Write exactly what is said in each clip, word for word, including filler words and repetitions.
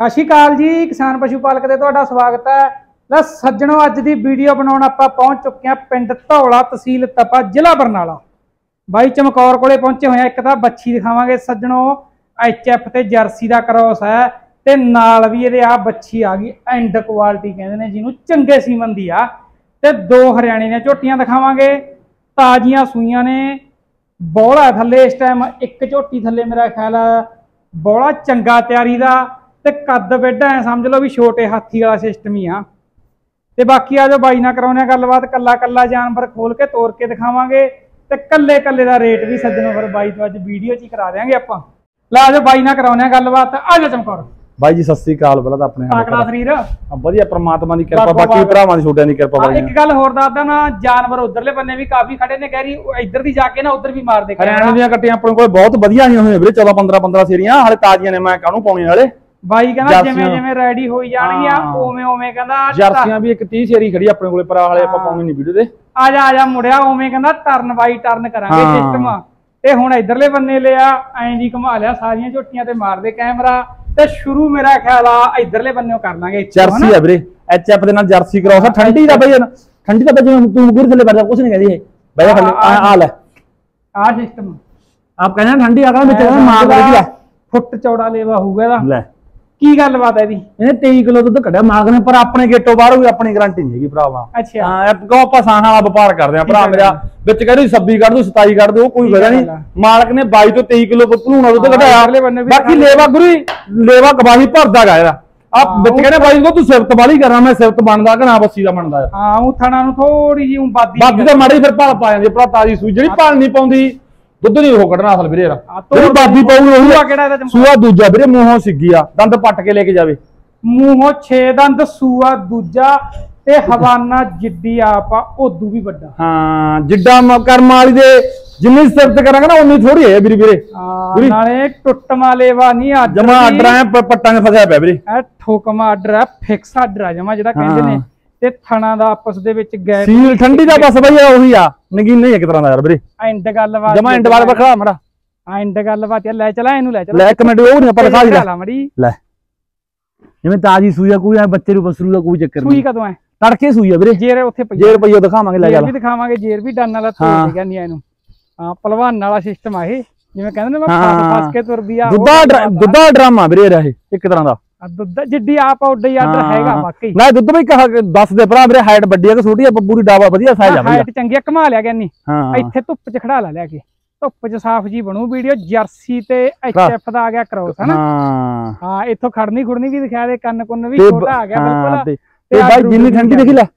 सत श्री अकाल जी, किसान पशु पालक दे तुहाडा स्वागत है। लै सज्जणों, अज दी वीडियो बनाउण आपां पहुंच चुके हैं पिंड धौला, तहसील तपा, जिला बरनाला। बाई चमकौर कोले पहुंचे हुए हैं। एक तां बच्छी दिखावांगे सज्जणों, एच एफ ते जर्सी दा क्रॉस है ते नाल भी इहदे आ बच्छी आ गई एंड क्वालिटी कहंदे ने जिहनूं, चंगे सीमन दी आ। ते दो हरियाणे ने झोटियां दिखावांगे, ताजियां सूईयां ने। बौला थल्ले इस टाइम एक झोटी थल्ले मेरा ख्याल बौला चंगा तैयारी दा ते कद बेडा है, समझ लो भी छोटे हाथी वाला सिस्टम ही आ। ते बाकी आ जो बाई ना कराउने गलबात, कला कला जानवर खोल के तोड़ के दिखावांगे ते कल्ले कल्ले दा रेट भी सज्जनों फिर बाई तो अज वीडियो च ही करा देंगे आपां। ला जो बाई ना कराउने गलबात, आ जा चमकौर भाई जी। सत श्री अकाल। पहला तो अपने आकड़ा शरीर वधिया परमात्मा दी किरपा, बाकी भरावां दी छोटियां दी किरपा। एक गल होर दसदा ना, जानवर उधरले बन्ने भी काफी खड़े ने, गहरी इधर दी जाके ना उधर भी मार दे। हरियाणे दी कट्टियां अपने कोल बहुत वधिया आईयां होईयां वीरे, चौदह पंद्रह पंद्रह सीरियां हाले ताजियां ने। मैं काहनूं पाउणी वाले बाई कहंदा जिवें जिवें रेडी होई जाणगियां ओवें ओवें कहंदा जर्सियां भी एक तीस सीरी खड़ी अपने कोले, पर हाले आपां पाउणी नहीं वीडियो ते। आ जा आ जा मुड़िया, ओवें कहंदा टर्न बाई टर्न करांगे सिस्टम। ते हुण इधरले बन्ने लिया ऐं जी घुमा लिया सारियां झोटियां ते मार दे कैमरा। ते शुरू मेरा ख्याल आ इधरले बन्ने करनांगे। जर्सी है वीरे, एच एफ दे नाल जर्सी क्रॉस है। ठंडी दा बई ठंडी दा जिवें तू गुर थले बैठा कुछ नहीं कहदी है भैया। खले आ ले आ सिस्टम आप कहना ठंडी आगा में चला मार दे। फुट चौड़ा लेवा होगा दा। ले की गल बात है दी? ਇਹਨੇ तेईस किलो ਦੁੱਧ ਕੱਢਿਆ ਮਾਗ ਨੇ, ਪਰ ਆਪਣੇ ਗੇਟੋਂ ਬਾਹਰ ਵੀ ਆਪਣੀ ਗਾਰੰਟੀ ਨਹੀਂ ਹੈਗੀ ਭਰਾਵਾ। ਅੱਛਾ ਹਾਂ, ਕੋ ਆਪਾਂ ਸਾਹਾਂ ਵਾਲਾ ਵਪਾਰ ਕਰਦੇ ਆ ਭਰਾ ਮੇਰਾ। ਵਿੱਚ ਕਹਿੰਦੇ ਛੱਬੀ ਕੱਢ ਦੋ, ਸਤਾਈ ਕੱਢ ਦੋ, ਕੋਈ ਵਜ੍ਹਾ ਨਹੀਂ। ਮਾਲਕ ਨੇ ਬਾਈ ਤੋਂ ਤੇਈ ਕਿਲੋ ਭਲੂਣਾ ਦੁੱਧ ਕੱਢਿਆ। ਬਾਕੀ ਲੇਵਾ ਗੁਰੀ ਲੇਵਾ ਗਵਾਹੀ ਭਰਦਾ ਗਾ ਇਹਦਾ। ਆਪ ਵਿੱਚ ਕਹਿੰਦੇ ਬਾਈ ਕੋ ਤੂੰ ਸਿਫਤ ਵਾਲੀ ਕਰਾਂ, ਮੈਂ ਸਿਫਤ ਬਣਦਾ ਕਿ ਨਾ ਬੱਸੀ ਦਾ ਬਣਦਾ। ਹਾਂ, ਉਹ ਥਣਾ ਨੂੰ ਥੋੜੀ ਜਿਹੀ ਬਾਦੀ ਬਾਦੀ ਤਾਂ ਮਾੜੀ ਫਿਰ ਭਲ ਪਾ ਜਾਂਦੀ ਭਰਾ। ਤਾਜੀ ਸੂਈ ਜਿਹੜੀ ਭਲ ਨਹੀਂ ਪਾਉਂਦੀ ਦੁੱਧ ਨਹੀਂ ਉਹ ਕੱਢਣਾ ਅਸਲ ਵੀਰੇ। ਜਿਹੜੀ ਬਾਦੀ ਪਾਉ ਉਹੀ ਆ। ਕਿਹੜਾ ਇਹਦਾ ਸੂਆ ਦੂਜਾ ਵੀਰੇ, ਮੂੰਹੋਂ ਸਿੱਗੀ ਆ, ਦੰਦ ਪੱਟ ਕੇ ਲੈ ਕੇ ਜਾਵੇ। ਮੂੰਹੋਂ ਛੇ ਦੰਦ, ਸੂਆ ਦੂਜਾ ਤੇ ਹਵਾਨਾ ਜਿੱਡੀ ਆਪਾ ਉਦੋਂ ਵੀ ਵੱਡਾ। ਹਾਂ, ਜਿੱਡਾ ਕਰਮ ਵਾਲੀ ਦੇ ਜਿੰਨੀ ਸਿਫਤ ਕਰਾਂਗੇ ਨਾ ਉਨੀ ਥੋੜੀ ਹੈ ਵੀਰੇ ਵੀਰੇ। ਨਾਲੇ ਟੁੱਟਮਾ ਲੇਵਾ ਨਹੀਂ ਆ, ਜਮਾ ਆਰਡਰ ਐ ਪੱਟਾਂ 'ਚ ਫਸਿਆ ਪਿਆ ਵੀਰੇ। ਇਹ ਠੋਕਮਾ ਆਰਡਰ ਹੈ, ਫਿਕਸ ਆਰਡਰ ਆ ਜਮਾ, ਜਿਹੜਾ ਕਹਿੰਦੇ ਨੇ। ਤੇ ਥਣਾ ਦਾ ਆਪਸ ਦੇ ਵਿੱਚ ਗੈਪ ਸੀਲ ਠੰਡੀ ਦਾ ਬਸ ਬਈ ਉਹੀ ਆ, ਨਗੀਨਾ ਹੀ ਇੱਕ ਤਰ੍ਹਾਂ ਦਾ ਯਾਰ ਵੀਰੇ। ਐਂਡ ਗੱਲਬਾਤ ਜਮਾ ਐਂਡ ਵਾਲਾ ਬਖੜਾ ਮੜਾ। ਐਂਡ ਗੱਲਬਾਤ ਯਾਰ, ਲੈ ਚਲਾ ਇਹਨੂੰ, ਲੈ ਚਲਾ। ਲੈ ਇੱਕ ਮਿੰਟ, ਉਹ ਨਹੀਂ ਆਪਾਂ ਦਿਖਾ ਦਿੰਦਾ ਮੜੀ। ਲੈ ਜਿਵੇਂ ਤਾਜੀ ਸੂਈ ਆ, ਕੋਈ ਬੱਚੇ ਨੂੰ ਬਸਰੂ ਦਾ ਕੋਈ ਚੱਕਰ ਨਹੀਂ। ਸੂਈ ਕਦੋਂ ਐ? ਤੜਕੇ ਸੂਈ ਆ ਵੀਰੇ। ਜੇਰ ਉੱਥੇ ਪਈ, ਜੇਰ ਪਈਓ ਦਿਖਾਵਾਂਗੇ। ਲੈ ਜਾ ਵੀ ਦਿਖਾਵਾਂਗੇ, ਜੇਰ ਵੀ ਡੰਨ ਵਾਲਾ ਤੋੜ ਕੇ ਕਹਿੰਦੀ ਆ ਇਹਨੂੰ। ਹਾਂ, ਪਹਿਲਵਾਨ ਵਾਲਾ ਸਿਸਟਮ ਆ ਇਹ, ਜਿਵੇਂ ਕਹਿੰਦੇ ਨੇ ਮੈਂ ਫਸ ਫਸ ਕੇ ਤੁਰਦੀ ਆ। ਦੁੱਧਾ ਦੁੱਧਾ ਡਰਾਮਾ ਵੀਰੇ ਇਹਦਾ, ਇਹ ਇੱਕ ਤਰ੍ਹਾਂ ਦਾ ਦੁੱਧ ਜਿੱਡੀ ਆਪ ਉੱਡੇ ਆਰਡਰ ਹੈਗਾ ਵਾਕਈ। ਨਾ ਦੁੱਧ ਵੀ ਕਹਾ ਦੱਸ ਦੇ ਭਰਾ ਮੇਰੇ, ਹਾਈਟ ਵੱਡੀ ਆ ਕਿ ਛੋਟੀ ਆ? ਪੂਰੀ ਡਾਵਾ ਵਧੀਆ ਸਾਈਜ਼ ਆ, ਹਾਈਟ ਚੰਗੀ ਆ। ਘਮਾ ਲਿਆ ਗਿਆਨੀ ਇੱਥੇ ਧੁੱਪ 'ਚ ਖੜਾ ਲਾ ਲਿਆ ਕੇ, ਧੁੱਪ 'ਚ ਸਾਫ਼ ਜੀ ਬਣੂ ਵੀਡੀਓ। ਜਰਸੀ ਤੇ ਐਚ ਐਫ ਦਾ ਆ ਗਿਆ ਕ੍ਰੋਸ ਹਨਾ। ਹਾਂ ਹਾਂ, ਇੱਥੋਂ ਖੜਨੀ ਖੁੜਨੀ ਵੀ ਦਿਖਾ ਦੇ, ਕੰਨ ਕੁੰਨ ਵੀ ਛੋਟਾ ਆ ਗਿਆ ਬਿਲਕੁਲ। ਤੇ ਬਾਈ ਜਿੰਨੀ ਠੰਡੀ ਦੇਖੀ ਲੈ,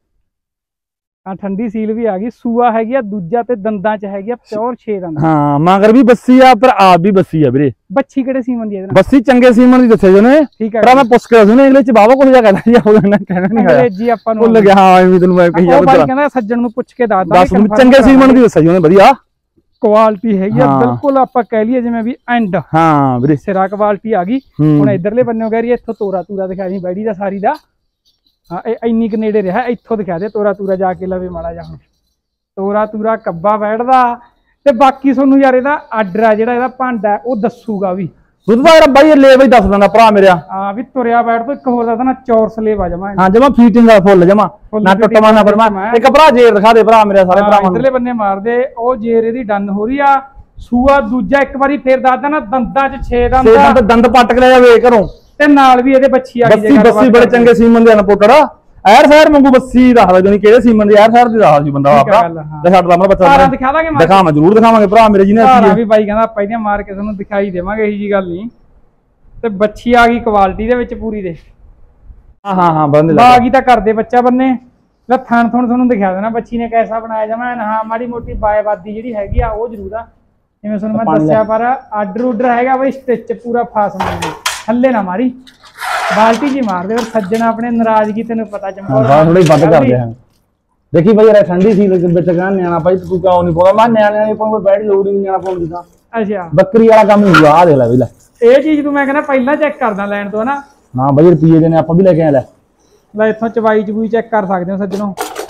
ਆ ਠੰਡੀ ਸੀਲ ਵੀ ਆ ਗਈ। ਸੂਆ ਹੈਗੀ ਆ ਦੂਜਾ ਤੇ ਦੰਦਾਂ 'ਚ ਹੈਗੀ ਆ ਪਿਓਰ ਛੇ ਦੰਦ। ਹਾਂ, ਮਗਰ ਵੀ ਬੱਸੀ ਆ, ਪਰ ਆਪ ਵੀ ਬੱਸੀ ਆ ਵੀਰੇ। ਬੱਚੀ ਕਿਹੜੇ ਸੀਮਨ ਦੀ? ਬੱਸੀ ਚੰਗੇ ਸੀਮਨ ਦੀ ਦੱਸੇ ਜੋ ਨੇ। ਠੀਕ ਹੈ ਭਰਾ, ਮੈਂ ਪੁੱਛ ਕੇ ਸੁਣੇ ਇੰਗਲਿਸ਼ 'ਚ ਬਾਵਾ ਕੋਲ ਜਾ ਕੇ ਕਹਿੰਦਾ ਜਾਂ ਉਹਨਾਂ ਨੇ ਕਹਿਣਾ ਨਹੀਂ ਆਇਆ ਜੀ ਆਪਾਂ ਨੂੰ ਭੁੱਲ ਗਿਆ। ਹਾਂ, ਐਵੇਂ ਤੈਨੂੰ ਮੈਂ ਕਹੀ ਜਾਂਦਾ। ਉਹ ਕਹਿੰਦਾ ਸੱਜਣ ਨੂੰ ਪੁੱਛ ਕੇ ਦੱਸ ਦੱਸ ਚੰਗੇ ਸੀਮਨ ਦੀ ਦੱਸੇ ਜੋ ਨੇ, ਵਧੀਆ ਕੁਆਲਿਟੀ ਹੈਗੀ ਆ ਬਿਲਕੁਲ। ਆਪਾਂ ਕਹਿ ਲਈਏ ਜਿਵੇਂ ਵੀ ਐਂਡ। ਹਾਂ ਵੀਰੇ, ਸਿਰਾ ਕੁਆਲਿਟੀ ਆ ਗਈ। ਹੁਣ ਇਧਰਲੇ ਬੰਨਿਓ ਕਹਿ ਰਹੀ ਇੱਥੋਂ ਤੋਰਾ ਤੂਰਾ ਦਿਖਾ ਦੀ ਬੈੜੀ ਦਾ ਸਾਰੀ ਦਾ। ਹਾਂ, ਇਹ ਇੰਨੀ ਕੁ ਨੇੜੇ ਰਿਹਾ, ਇੱਥੋਂ ਦਿਖਾ ਦੇ ਤੋਰਾ ਤੂਰਾ ਜਾ ਕੇ ਲਵੇ ਮਾੜਾ ਜਾ। ਹੁਣ ਤੋਰਾ ਤੂਰਾ ਕੱਬਾ ਬੈਠਦਾ। ਤੇ ਬਾਕੀ ਤੁਹਾਨੂੰ ਯਾਰ ਇਹਦਾ ਆਰਡਰ ਆ ਜਿਹੜਾ ਇਹਦਾ ਭਾਂਡਾ ਉਹ ਦੱਸੂਗਾ ਵੀ। ਦੁੱਧ ਦਾ ਯਾਰ ਬਾਈ ਲੈ ਬਈ ਦੱਸ ਦਿੰਦਾ ਭਰਾ ਮੇਰਾ। ਹਾਂ ਵੀ ਤੁਰਿਆ ਬੈਠ ਤੋਂ ਇੱਕ ਹੋਰ ਦੱਸਦਾ ਨਾ, ਚੌਰਸ ਲੇਵਾ ਜਮਾ। ਹਾਂ ਜਮਾ ਫੀਟਿੰਗ ਦਾ ਫੁੱਲ ਜਮਾ, ਨਾ ਟੁੱਟਵਾ ਨਾ ਪਰਮਾ। ਇੱਕ ਭਰਾ ਜੇਰ ਦਿਖਾ ਦੇ ਭਰਾ ਮੇਰੇ, ਸਾਰੇ ਭਰਾਵਾਂ ਨੂੰ। ਇਧਰਲੇ ਬੰਨੇ ਮਾਰਦੇ ਉਹ ਜੇਰ ਇਹਦੀ ਡਨ ਹੋ ਰਹੀ ਆ। ਸੂਆ ਦੂਜਾ ਇੱਕ ਵਾਰੀ ਫੇਰ ਦੱਸਦਾ ਨਾ, ਦੰਦਾਂ 'ਚ ਛੇ ਦੰਦ, ਦੰਦ ਪੱਟ ਕੇ ਲੈ ਜਾਵੇ ਘਰੋਂ। ਤੇ ਨਾਲ ਵੀ ਇਹਦੇ ਬੱਚੀ ਆ ਗਈ। ਬੱਸੀ ਬੜੇ ਚੰਗੇ ਸੀਮਨ ਦੇ ਅਨਪੋਟੜਾ ਐਰ ਸ਼ਹਿਰ ਮੰਗੂ ਬੱਸੀ ਦੱਸਦਾ ਜਾਨੀ ਕਿਹੜੇ ਸੀਮਨ ਦੇ ਐਰ ਸ਼ਹਿਰ ਦੀ ਦੱਸਦਾ ਜੀ ਬੰਦਾ ਆਪਣਾ। ਤੇ ਸਾਡਾ ਦਾ ਬੱਚਾ ਸਾਰਾ ਦਿਖਾ ਦਾਂਗੇ, ਦਿਖਾਵਾਂ ਜ਼ਰੂਰ ਦਿਖਾਵਾਂਗੇ ਭਰਾ ਮੇਰੇ। ਜਿਹਨੇ ਸਾਰਾ ਵੀ ਬਾਈ ਕਹਿੰਦਾ ਆਪਾਂ ਇਹਦੀਆਂ ਮਾਰ ਕੇ ਤੁਹਾਨੂੰ ਦਿਖਾਈ ਦੇਵਾਂਗੇ, ਇਹੀ ਜੀ ਗੱਲ ਨਹੀਂ। ਤੇ ਬੱਚੀ ਆ ਗਈ ਕੁਆਲਿਟੀ ਦੇ ਵਿੱਚ ਪੂਰੀ ਦੇ। ਹਾਂ ਹਾਂ ਹਾਂ ਬੰਦ ਆ ਗਈ ਤਾਂ ਕਰਦੇ ਬੱਚਾ ਬੰਨੇ। ਲੈ ਥਣ ਥਣ ਤੁਹਾਨੂੰ ਦਿਖਾ ਦੇਣਾ ਬੱਚੀ ਨੇ ਕੈਸਾ ਬਣਾਇਆ ਜਮਾ। ਹਾਂ, ਮਾੜੀ ਮੋਟੀ ਬਾਇਆਬਾਦੀ ਜਿਹੜੀ ਹੈਗੀ ਆ ਉਹ ਜ਼ਰੂਰ ਆ, ਜਿਵੇਂ ਤੁਹਾਨੂੰ ਮੈਂ ਦੱਸਿਆ। ਪਰ ਆਰਡਰ ਉਡਰ ਹੈਗਾ ਬਈ, ਸਟਿਚ ਪੂਰਾ ਫਾਸ ਮਾਰਦੇ, ਥੱਲੇ ਨਾ ਮਾਰੀ, ਬਾਲਟੀ ਜੀ ਮਾਰਦੇ। ਫਿਰ ਸੱਜਣਾ ਆਪਣੇ ਨਾਰਾਜ਼ਗੀ ਤੈਨੂੰ ਪਤਾ ਚਮਕੌਰ ਥੋੜੀ ਵੱਧ ਕਰਦੇ ਆ। ਦੇਖੀ ਬਈ ਯਾਰ ਠੰਡੀ ਸੀ ਵਿੱਚ ਕਹਿੰਦਾ ਨਿਆਣਾ ਭਾਈ ਤੂੰ ਕਿਉਂ ਨਹੀਂ ਪਾਉਂਦਾ? ਮੈਂ ਨਿਆਣਿਆਂ ਦੇ ਕੋਲ ਬੈਠ ਲੋੜ ਨਹੀਂ ਨਿਆਣਾ ਪਾਉਣ ਦੀ ਤਾਂ। ਅੱਛਾ, ਬੱਕਰੀ ਵਾਲਾ ਕੰਮ ਨਹੀਂ ਆ। ਦੇਖ ਲੈ ਬਈ, ਲੈ ਇਹ ਚੀਜ਼ ਤੂੰ ਮੈਂ ਕਹਿੰਦਾ ਪਹਿਲਾਂ ਚੈੱਕ ਕਰਦਾ ਲੈਣ ਤੋਂ ਨਾ। ਨਾ ਬਈ ਰੁਪਈਏ ਦੇ ਨੇ ਆਪਾਂ ਵੀ ਲੈ ਕੇ ਆ। ਲੈ ਲੈ ਇੱਥੋਂ ਚਵਾਈ ਚਬੂਈ ਚੈੱਕ ਕਰ ਸਕਦੇ ਹੋ ਸੱਜਣੋ।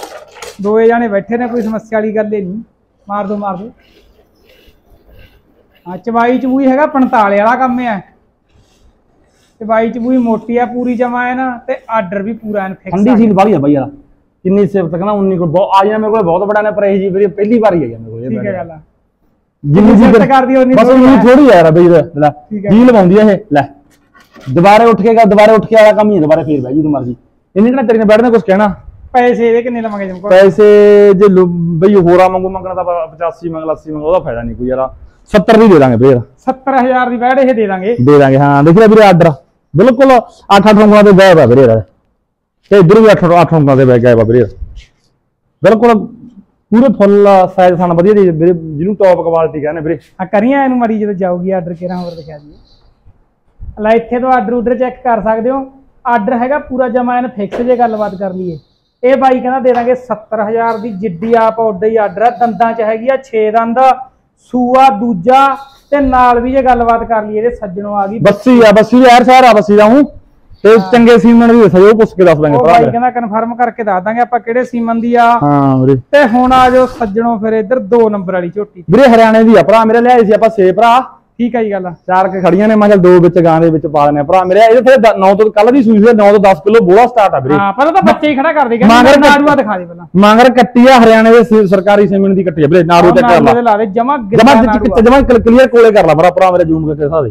ਦੋਏ ਜਾਣੇ ਬੈਠੇ ਨੇ, ਕੋਈ ਸਮੱਸਿਆ ਵਾਲੀ ਗੱਲ ਹੀ ਨਹੀਂ। ਮਾਰ ਦੋ ਮਾਰ ਦੋ। ਹਾਂ, ਚਵਾਈ ਚਬੂਈ ਹੈਗਾ ਪੰਤਾਲੀ ਵਾਲਾ ਕੰਮ ਹੈ। ਚਵਾਈ ਚਬੂਈ ਮੋਟੀ ਆ ਪੂਰੀ ਜਮਾ ਹੈ ਨਾ ਤੇ ਆਰਡਰ ਵੀ ਪੂਰਾ ਐਨ ਫਿਕਸ ਠੰਡੀ ਸੀਲ ਵਾਲੀ ਆ ਬਾਈ ਯਾਰ ਕਿੰਨੀ ਸਿਫਤ ਕਹਿੰਦਾ ਉਨੀ ਕੋਲ ਬਹੁਤ ਆ ਜਾਣਾ ਮੇਰੇ ਕੋਲ ਬਹੁਤ ਬੜਾ ਨੇ ਪ੍ਰਾਈਸ ਜੀ ਵੀਰੇ ਪਹਿਲੀ ਵਾਰ ਹੀ ਆ ਮੇਰੇ ਕੋਲ ਠੀਕ ਹੈ ਗੱਲ ਆ ਜਿੰਨੀ ਸਿਫਤ ਕਰਦੀ ਉਨੀ ਬਸ ਉਨੀ ਥੋੜੀ ਯਾਰ ਬਈ ਲੈ ਜੀ ਲਵਾਉਂਦੀ ਆ ਇਹ ਲੈ ਦੁਬਾਰੇ ਉੱਠ ਕੇ ਦੁਬਾਰੇ ਉੱਠ ਕੇ ਵਾਲਾ ਕੰਮ ਹੀ ਦੁਬਾਰੇ ਫੇਰ ਬਹਿ ਜੀ ਤੂੰ ਮਰਜੀ ਇਹਨੇ ਕਿਹੜਾ ਤੇਰੇ ਨਾਲ ਬੈਠਣਾ ਕੁਝ ਕਹਿਣਾ ਪੈਸੇ ਇਹਦੇ ਕਿੰਨੇ ਲਵਾਂਗੇ ਜਮਕੋ ਪੈਸੇ ਜੇ ਬਈ ਹੋਰਾ ਮੰਗੂ ਮੰਗਣਾ ਤਾਂ ਪਚਾਸੀ ਮੰਗ ਅੱਸੀ ਮੰਗ ਉਹਦਾ ਫਾਇਦਾ ਨਹੀਂ ਕੋਈ ਯਾਰ ਸੱਤਰ ਦੀ ਦੇ ਦਾਂਗੇ ਵੀਰੇ ਸੱਤਰ ਹਜ਼ਾਰ ਦੀ ਬੈਠ ਇਹ ਦੇ ਦਾਂਗੇ ਦੇ ਦਾਂਗੇ ਹਾਂ ਦੇਖ ਲੈ ਵੀਰੇ ਆਰਡਰ ਬਿਲਕੁਲ ਅੱਠ ਅੱਠ ਉਂਗਲਾਂ ਦੇ ਗਾਇਬ ਆ ਵੀਰੇ ਤੇ ਇਧਰ ਵੀ ਅੱਠ ਅੱਠ ਉਂਗਲਾਂ ਦੇ ਗਾਇਬ ਆ ਵੀਰੇ ਬਿਲਕੁਲ ਪੂਰੇ ਫੁੱਲ ਸਾਈਜ਼ ਸਾਨੂੰ ਵਧੀਆ ਦੇ ਵੀਰੇ ਜਿਹਨੂੰ ਟੌਪ ਕੁਆਲਿਟੀ ਕਹਿੰਦੇ ਵੀਰੇ ਆ ਕਰੀਆਂ ਇਹਨੂੰ ਮਰੀ ਜਦੋਂ ਜਾਊਗੀ ਆਰਡਰ ਕਿਹੜਾ ਹੋਰ ਦਿਖਾ ਦਈਏ ਲੈ ਇੱਥੇ ਤੋਂ ਆਰਡਰ ਉਡਰ ਚੈੱਕ ਕਰ ਸਕਦੇ ਹੋ ਆਰਡਰ ਹੈਗਾ ਪੂਰਾ ਜਮਾ ਐਨ ਫਿਕਸ ਜੇ ਗੱਲਬਾਤ ਕਰ ਲਈਏ ਇਹ ਬਾਈ ਕਹਿੰਦਾ ਦੇ ਦਾਂਗੇ ਸੱਤਰ ਹਜ਼ਾਰ ਦੀ ਜਿੱਡੀ ਆਪ ਉੱਡਾ ਹੀ ਆਰਡਰ ਆ ਦੰਦਾਂ ਚ ਹੈਗੀ ਆ ਛੇ ਦੰਦ ਸੂਆ ਦੂਜਾ ਤੇ ਨਾਲ ਵੀ ਜੇ ਗੱਲਬਾਤ ਕਰ ਲਈਏ ਇਹਦੇ ਸੱਜਣੋਂ ਆ ਗਈ ਬੱਸੀ ਆ ਬੱਸੀ ਯਾਰ ਸਾਰਾ ਬੱਸੀ ਦਾ ਹੂੰ ਤੇ ਚੰਗੇ ਸੀਮਨ ਦੀ ਦੱਸੋ ਉਹ ਪੁੱਛ ਕੇ ਦੱਸ ਦਾਂਗੇ ਭਰਾ ਬਾਈ ਕਹਿੰਦਾ ਕਨਫਰਮ ਕਰਕੇ ਦੱਸ ਦਾਂਗੇ ਆਪਾਂ ਕਿਹੜੇ ਸੀਮਨ ਦੀ ਆ ਹਾਂ ਵੀਰੇ ਤੇ ਹੁਣ ਆ ਜਾਓ ਸੱਜਣੋਂ ਫਿਰ ਇੱਧਰ ਦੋ ਨੰਬਰ ਵਾਲੀ ਝੋਟੀ ਵੀਰੇ ਹਰਿਆਣੇ ਦੀ ਆ ਭਰਾ ਮੇਰੇ ਲਿਆਏ ਸੀ ਆਪਾਂ ਛੇ ਭਰਾ ਠੀਕ ਆ ਜੀ ਗੱਲ ਚਾਰ ਕੇ ਖੜੀਆਂ ਨੇ ਮੈਂ ਚੱਲ ਦੋ ਵਿੱਚ ਗਾਂ ਦੇ ਵਿੱਚ ਪਾ ਦਿੰਦੇ ਆ ਭਰਾ ਮੇਰੇ ਇਹਦੇ ਤੇ ਨੌ ਤੋਂ ਕੱਲ ਦੀ ਸੂਈ ਸੀ ਨੌ ਤੋਂ ਦਸ ਕਿਲੋ ਬੋਲਾ ਸਟਾਰਟ ਆ ਵੀਰੇ ਹਾਂ ਪਹਿਲਾਂ ਤਾਂ ਬੱਚੇ ਹੀ ਖੜਾ ਕਰ ਦੇ ਕਹਿੰਦੇ ਨਾੜੂਆ ਦਿਖਾ ਦੇ ਪਹਿਲਾਂ ਮਾਂਗਰ ਕੱਟੀ ਆ ਹਰਿਆਣੇ ਦੇ ਸਰਕਾਰੀ ਸੀਮਨ ਦੀ ਕੱਟੀ ਆ ਵੀਰੇ ਨਾੜੂ ਤੇ ਕਰ ਲਾ ਦੇ ਜਮਾ ਜਮਾ ਜਮਾ ਕਲੀਅਰ ਕੋਲੇ ਕਰ ਲਾ ਭਰਾ ਭਰਾ ਮੇਰੇ ਜ਼ੂਮ ਕਰਕੇ ਦਿਖਾ ਦੇ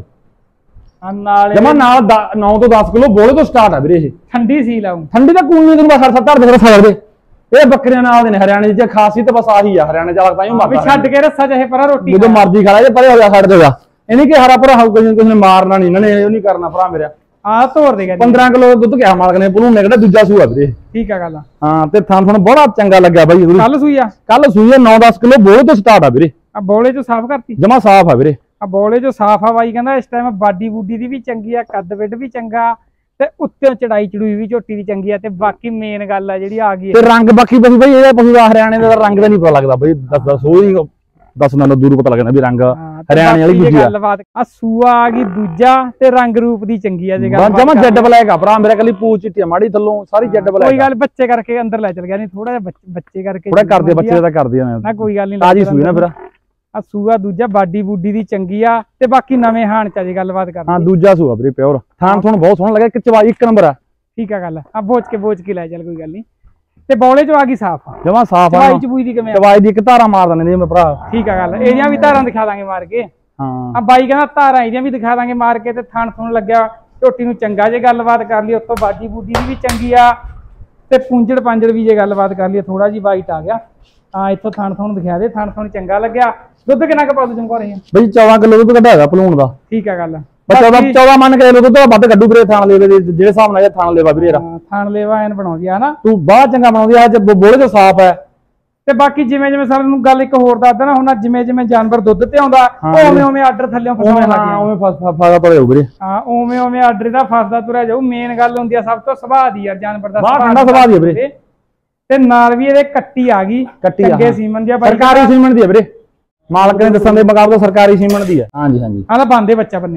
ਨਾਲੇ ਜਮਾ ਨਾਲ ਨੌ ਤੋਂ ਦਸ ਕਿਲੋ ਬੋਲੇ ਤੋਂ ਸਟਾਰਟ ਆ ਵੀਰੇ ਇਹ ਠੰਡੀ ਸੀ ਲਾਉਂ ਠੰਡੀ ਤਾਂ ਕੋਈ ਨਹੀਂ ਤੈਨੂੰ ਬਸ ਸੱਤਰ ਦੇ ਸਕਦੇ ਇਹ ਬੱਕਰੀਆਂ ਨਾਲ ਦੇ ਨੇ ਹਰਿਆਣੇ ਦੀ ਖਾਸੀਅਤ ਬਸ ਆਹੀ ਆ ਹਰਿਆਣੇ ਵਾਲਾ ਤਾਂ ਹੀ ਮਾਰਦਾ ਵੀ ਛੱਡ ਕੇ ਰੱਸਾ ਚਾਹੇ ਪਰਾਂ ਰੋਟੀ ਜਦੋਂ ਮਰਜ਼ੀ ਖੜਾ ਜੇ ਪਰੇ ਹੋ ਜਾ ਛੱਡ ਦੇਗਾ ਇਹ ਨਹੀਂ ਕਿ ਹਰਾ ਭਰਾ ਹੋਊ ਕਿਸੇ ਨੇ ਮਾਰਨਾ ਨਹੀਂ ਇਹਨਾਂ ਨੇ ਉਹ ਨਹੀਂ ਕਰਨਾ ਭਰਾ ਮੇਰਾ ਆ ਤੋੜ ਦੇਗਾ ਪੰਦਰਾਂ ਕਿਲੋ ਦੁੱਧ ਕਿਹਾ ਮਾਲਕ ਨੇ ਭਲੂਨੇ ਕਿਹੜਾ ਦੂਜਾ ਸੂਆ ਵੀਰੇ ਠੀਕ ਆ ਗੱਲ ਹਾਂ ਤੇ ਥਾਂ ਥਾਂ ਬੜਾ ਚੰਗਾ ਲੱਗਿਆ ਬਾਈ ਕੱਲ ਸੂਈ ਆ ਕੱਲ ਸੂਈ ਆ ਨੌ ਦਸ ਕਿਲੋ ਬੋਲੇ ਤੋਂ ਸਟਾਰਟ ਆ ਵੀਰੇ ਆ ਬੋਲੇ ਚੋਂ ਸਾਫ਼ ਕਰਤੀ ਜਮਾ ਸਾਫ਼ ਆ ਵੀਰੇ ਆ ਬੋਲੇ ਚੋਂ ਸਾਫ਼ ਆ ਬਾਈ ਕਹਿੰਦਾ ਇਸ ਟਾਈਮ ਬਾਡੀ ਬੂਡੀ ਦੀ ਵੀ ਚੰਗੀ ਆ ਕੱਦ ਵਿੱਡ ਵੀ ਚੰਗਾ ਤੇ ਉੱਤੇ ਚੜਾਈ ਚੜੂਈ ਵੀ ਝੋਟੀ ਦੀ ਚੰਗੀ ਆ ਤੇ ਬਾਕੀ ਮੇਨ ਗੱਲ ਆ ਜਿਹੜੀ ਆ ਗਈ ਤੇ ਰੰਗ ਬਾਕੀ ਬਸ ਬਾਈ ਇਹਦਾ ਪਸ਼ੂ ਦਾ ਹਰਿਆਣੇ ਦਾ ਰੰਗ ਦਾ ਨਹੀਂ ਪਤਾ ਲੱਗਦਾ ਬਾਈ ਦੱਸ ਉਹ ਹੀ ਦਸ ਨਾਲੋਂ ਦੂਰ ਪਤਾ ਲੱਗਦਾ ਵੀ ਰੰਗ ਹਰਿਆਣੇ ਵਾਲੀ ਦੂਜੀ ਆ ਗੱਲਬਾਤ ਆ ਸੂਆ ਆ ਗਈ ਦੂਜਾ ਤੇ ਰੰਗ ਰੂਪ ਦੀ ਚੰਗੀ ਆ ਜੇ ਗੱਲ ਜਮਾ ਜੈਡ ਬਲੈਕ ਆ ਭਰਾ ਮੇਰਾ ਕੱਲੀ ਪੂਛ ਚਿੱਟੀ ਆ ਮਾੜੀ ਥੱਲੋਂ ਸਾਰੀ ਜੈਡ ਬਲੈਕ ਕੋਈ ਗੱਲ ਬੱਚੇ ਕਰਕੇ ਅੰਦਰ ਲੈ ਚਲ ਗਿਆ ਨਹੀਂ ਥੋੜਾ ਜਿਹਾ ਬੱਚੇ ਕਰਕੇ ਥੋੜਾ ਕਰਦੇ ਬੱਚੇ ਦਾ ਕਰਦੇ ਆ ਨਾ ਕੋਈ ਗੱਲ ਨਹੀਂ ਤਾਜੀ ਸੂਈ ਨਾ ਫਿਰ ਆ ਸੂਆ ਦੂਜਾ ਬਾਡੀ ਬੂਡੀ ਦੀ ਚੰਗੀ ਆ ਤੇ ਬਾਕੀ ਨਵੇਂ ਹਾਣ ਚ ਜੇ ਗੱਲਬਾਤ ਕਰਦੇ ਹਾਂ ਦੂਜਾ ਸੂਆ ਵੀਰੇ ਪਿਓਰ ਥਾਂ ਤੁਹਾਨੂੰ ਬਹੁਤ ਸੋਹਣਾ ਲੱਗਾ ਇੱਕ ਚਵਾਈ ਇੱਕ ਨੰਬਰ ਆ ਠੀਕ ਆ ਗੱਲ ਆ ਬੋਚ ਕੇ ਬੋਚ ਕੇ ਲੈ ਚੱਲ ਕੋਈ ਗੱਲ ਨਹੀਂ ਤੇ ਬੌਲੇ ਚੋਂ ਆ ਗਈ ਸਾਫ਼ ਆ ਜਮਾ ਸਾਫ਼ ਆ ਚਵਾਈ ਚਬੂਈ ਦੀ ਕਿਵੇਂ ਚਵਾਈ ਦੀ ਇੱਕ ਧਾਰਾ ਮਾਰ ਦਿੰਦੇ ਨੇ ਮੇਰੇ ਭਰਾ ਠੀਕ ਆ ਗੱਲ ਇਹਦੀਆਂ ਵੀ ਧਾਰਾਂ ਦਿਖਾ ਦਾਂਗੇ ਮਾਰ ਕੇ ਹਾਂ ਆ ਬਾਈ ਕਹਿੰਦਾ ਧਾਰਾਂ ਇਹਦੀਆਂ ਵੀ ਦਿਖਾ ਦਾਂਗੇ ਮਾਰ ਕੇ ਤੇ ਥਣ ਥੁਣ ਲੱਗਿਆ ਝੋਟੀ ਨੂੰ ਚੰਗਾ ਜੇ ਗੱਲਬਾਤ ਕਰ ਲਈ ਉਤੋਂ ਬਾਜੀ ਬੂਡੀ ਦੀ ਵੀ ਚੰਗੀ ਆ ਤੇ ਪੁੰਜੜ ਪਾਂਜੜ ਵੀ ਜੇ ਗੱਲਬਾਤ ਕਰ ਲਈ ਥੋੜਾ ਜੀ ਵਾਈਟ ਆ ਗਿਆ ਹਾਂ ਇੱਥੋਂ ਥਣ ਥੁਣ ਦਿਖਾ ਦੇ ਥਣ ਥੁਣ ਚੰਗਾ ਲੱਗਿਆ ਦੁੱਧ ਕਿੰਨਾ ਕੁ ਪਾਉ ਚੰਗਾ ਰਹੇ ਬਈ ਚੌਦਾਂ ਕਿਲੋ ਦੁੱਧ ਕੱਢਿਆ ਹੈਗਾ ਭਲੂਣ ਦਾ ਠੀਕ ਆ ਗੱਲ ਚੌਦਾਂ ਚੌਦਾਂ ਮੰਨ ਕੇ ਦੁੱਧ ਵੱਧ ਕੱਢੂ ਵੀਰੇ ਥਾਣ ਲੈਵੇ ਜਿਹੜੇ ਹਿਸਾਬ ਨਾਲ ਥਾਣ ਲੈਵਾ ਵੀਰੇ ਥਾਣ ਲੈਵਾ ਐਨ ਬਣਾਉਂਦੀ ਆ ਨਾ ਤੂੰ ਬਾਹਰ ਚੰਗਾ ਬਣਾਉਂਦੀ ਆ ਜੇ ਬੋਲੇ ਤੋਂ ਸਾਫ਼ ਹੈ ਤੇ ਬਾਕੀ ਜਿਵੇਂ ਜਿਵੇਂ ਸਰ ਨੂੰ ਗੱਲ ਇੱਕ ਹੋਰ ਦੱਸਦਾ ਨਾ ਹੁਣ ਜਿਵੇਂ ਜਿਵੇਂ ਜਾਨਵਰ ਦੁੱਧ ਤੇ ਆਉਂਦਾ ਉਵੇਂ ਉਵੇਂ ਆਰਡਰ ਥੱਲੇੋਂ ਫਸਣ ਲੱਗ ਗਿਆ ਉਵੇਂ ਫਸਦਾ ਪੜਿਆ ਵੀਰੇ ਹਾਂ ਉਵੇਂ ਉਵੇਂ ਆਰਡਰ ਦਾ ਫਸਦਾ ਤੁਰਿਆ ਜਾਊ ਮੇਨ ਗੱਲ ਹੁੰਦੀ ਆ ਸਭ ਤੋਂ ਸੁਭਾਅ ਦੀ ਯਾਰ ਜਾਨਵਰ ਦਾ ਬਾਹਰ ਠੰਡਾ ਸੁਭਾਅ ਦੀ ਵੀਰੇ ਤੇ ਨਾਲ ਵੀ ਇਹਦੇ ਕੱਟੀ ਆ ਗਈ ਕੱਟੀ ਅੱਗੇ ਸੀਮਨ ਦੀ ਸਰਕਾਰੀ ਸੀਮਨ ਦੀ ਆ ਵੀਰੇ ਮਾਲਕ ਨੇ ਦੱਸਣ ਦੇ ਮੁਕਾਬਲੇ ਸਰਕਾਰੀ ਸੀਮਨ ਦੀ ਆ ਹਾਂਜੀ ਹਾਂਜੀ ਆਹ ਬੰਦੇ ਬੱਚਾ ਬੰਨੇ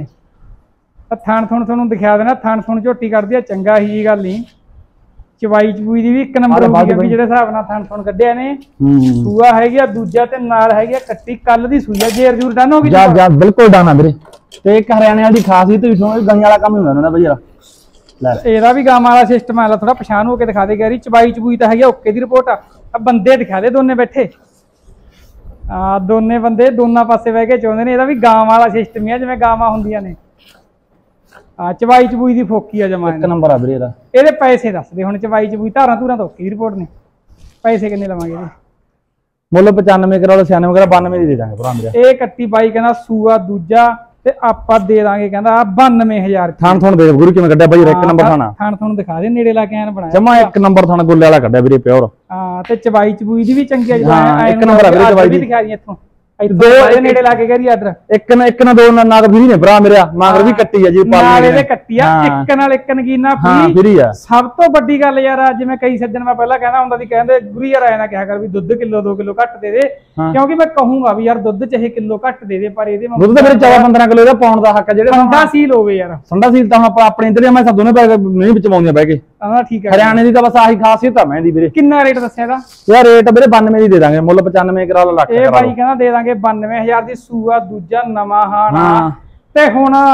ਥਣ ਥੁਣ ਤੁਹਾਨੂੰ ਦਿਖਾ ਦੇਣਾ ਥਣ ਥੁਣ ਝੋਟੀ ਕੱਢਦੀ ਆ ਚੰਗਾ ਹੀ ਗੱਲ ਨਹੀਂ ਚਵਾਈ ਚਬੂਈ ਦੀ ਵੀ ਇੱਕ ਨੰਬਰ ਹੋ ਗਈ ਵੀ ਜਿਹੜੇ ਹਿਸਾਬ ਨਾਲ ਥਣ ਥੁਣ ਕੱਢਿਆ ਨੇ ਸੂਆ ਹੈਗੀ ਆ ਦੂਜਾ ਤੇ ਨਾਲ ਹੈਗੀ ਆ ਕੱਟੀ ਕੱਲ ਦੀ ਸੂਈ ਆ ਜੇਰ ਜੂਰ ਡਨ ਹੋ ਗਈ ਜਾ ਜਾ ਬਿਲਕੁਲ ਡਨ ਆ ਵੀਰੇ ਤੇ ਇੱਕ ਹਰਿਆਣੇ ਵਾਲੀ ਖਾਸੀਅਤ ਵੀ ਸੁਣੋ ਗਾਂ ਵਾਲਾ ਕੰਮ ਹੀ ਹੁੰਦਾ ਨਾ ਬਈ ਯਾਰ ਲੈ ਇਹਦਾ ਵੀ ਗਾਂ ਵਾਲਾ ਸਿਸਟਮ ਆ ਥੋੜਾ ਪਛਾਣ ਹੋ ਕੇ ਦਿਖਾ ਦੇ ਗੈਰੀ ਚਵਾਈ ਚਬੂਈ ਤਾਂ ਹੈਗੀ ਓਕੇ ਦੀ ਰਿਪੋਰਟ ਆ ਬੰਦੇ ਦਿਖਾ ਦੇ ਦੋਨੇ ਬੈਠੇ ਆ ਦੋਨੇ ਬੰਦੇ ਦੋਨਾਂ ਪਾਸੇ ਬਹਿ ਕੇ ਚਾਹੁੰਦੇ ਨੇ ਇਹਦਾ ਵੀ ਗਾਂ ਵਾਲਾ ਸਿਸਟਮ ਹੀ ਆ ਜਿਵੇਂ ਗਾਵਾਂ ਹੁੰਦੀਆਂ ਨੇ ਆ ਚਵਾਈ ਚਬੂਈ ਦੀ ਫੋਕੀ ਆ ਜਮਾ ਇੱਕ ਨੰਬਰ ਆ ਵੀਰੇ ਇਹਦਾ ਇਹਦੇ ਪੈਸੇ ਦੱਸ ਦੇ ਹੁਣ ਚਵਾਈ ਚਬੂਈ ਧਾਰਾਂ ਧੂਰਾਂ ਤਾਂ ਓਕੇ ਰਿਪੋਰਟ ਨੇ ਪੈਸੇ ਕਿੰਨੇ ਲਵਾਂਗੇ ਇਹਦੇ ਮੁੱਲ ਪਚਾਨਵੇਂ ਕਰਾ ਲਓ ਛਿਆਨਵੇਂ ਕਰਾ ਬਾਨਵੇਂ ਦੀ ਦੇ ਦਾਂਗੇ ਭਰਾ ਮੇਰੇ ਇਹ ਕੱਟੀ ਬਾਈ ਕਹਿੰਦਾ ਸੂਆ ਦੂਜਾ ਤੇ ਆਪਾਂ ਦੇ ਦਾਂਗੇ ਕਹਿੰਦਾ ਬਾਨਵੇਂ ਹਜ਼ਾਰ ਥਾਣ ਥਣ ਦੇ ਗੁਰੂ ਕਿਵੇਂ ਕੱਢਿਆ ਬਾਈ ਇੱਕ ਨੰਬਰ ਥਾਣਾ ਥਾਣ ਥਣ ਦਿਖਾ ਦੇ ਨੇੜੇ ਲਾ ਕੇ ਐਨ ਬਣਾਇਆ ਜਮਾ ਇੱਕ ਨੰਬਰ ਥਾਣਾ ਗੁੱਲੇ ਵਾਲਾ ਕੱਢਿਆ ਵੀਰੇ ਪਿਓਰ ਹਾਂ ਤੇ ਚਵਾਈ ਚਬੂਈ ਦੀ ਵੀ ਚੰਗੀ ਆ ਜਦੋਂ ਇੱਕ ਨੰਬਰ ਆ ਵੀਰੇ ਚਵਾਈ ਦੀ ਦਿਖਾ ਦੀ ਇੱਥੋਂ ਦੋ ਇਹ ਨੇੜੇ ਲਾ ਕੇ ਗਰੀ ਆਰਡਰ ਇੱਕ ਨਾ ਇੱਕ ਨਾ ਦੋ ਨਾ ਨਾਗ ਫਰੀ ਨੇ ਭਰਾ ਮੇਰਾ ਮਾਗਰ ਵੀ ਕੱਟੀ ਆ ਜੀ ਪਾਲੀ ਨੇ ਕੱਟੀ ਆ ਇੱਕ ਨਾਲ ਇੱਕ ਨਗੀਨਾ ਫਰੀ ਫਰੀ ਆ ਸਭ ਤੋਂ ਵੱਡੀ ਗੱਲ ਯਾਰ ਜਿਵੇਂ ਕਈ ਸੱਜਣ ਮੈਂ ਪਹਿਲਾਂ ਕਹਿੰਦਾ ਹੁੰਦਾ ਸੀ ਕਹਿੰਦੇ ਗੁਰੂ ਯਾਰ ਆਇਆ ਨਾ ਕਿਹਾ ਕਰ ਵੀ ਦੁੱਧ ਕਿਲੋ ਦੋ ਕਿਲੋ ਘੱਟ ਦੇ ਦੇ ਕਿਉਂਕਿ ਮੈਂ ਕਹੂੰਗਾ ਵੀ ਯਾਰ ਦੁੱਧ ਚਾਹੇ ਕਿਲੋ ਘੱਟ ਦੇ ਦੇ ਪਰ ਇਹਦੇ ਦੁੱਧ ਤਾਂ ਫਿਰ ਚੌਦਾਂ ਪੰਦਰਾਂ ਕਿਲੋ ਇਹਦਾ ਪਾਉਣ ਦਾ ਹੱਕ ਜਿਹੜੇ ਸੰਡਾ ਸੀਲ ਹੋਵੇ ਯਾਰ ਸੰਡਾ ਸੀਲ ਤਾਂ ਆਪਾਂ ਆਪਣੇ ਇੰਦਰ ਮੈਂ ਸਭ ਦੋਨੇ ਪੈ ਨਹੀਂ ਵਿੱਚ ਪਾਉਂਦੀਆਂ ਬਹਿ ਕੇ ਹਾਂ ਠੀਕ ਹੈ ਹਰਿਆਣੇ ਦੀ ਤਾਂ ਬਸ ਆਹੀ ਖਾਸੀਅਤ ਆ ਮੈਂ ਦੀ ਵੀਰੇ ਕਿੰਨਾ ਰੇਟ ਦੱਸਿਆ ਇਹਦਾ ਯਾਰ ਰੇਟ ਵੀਰੇ ਬਾਨਵੇਂ ਦੀ ਦੇ ਦਾਂਗੇ ਮੁੱਲ ਪਚਾਨਵੇਂ ਕਰਾ ਲਾ ਲੱਖ ਇਹ ਬਾਈ ਕਹਿੰਦਾ ਦੇ ਦਾਂਗੇ ਬਾਨਵੇਂ ਹਜ਼ਾਰ ਦੀ ਸੂਆ ਦੂਜਾ ਨਵਾਂ ਹਾਣਾ ਤੇ ਹੁਣ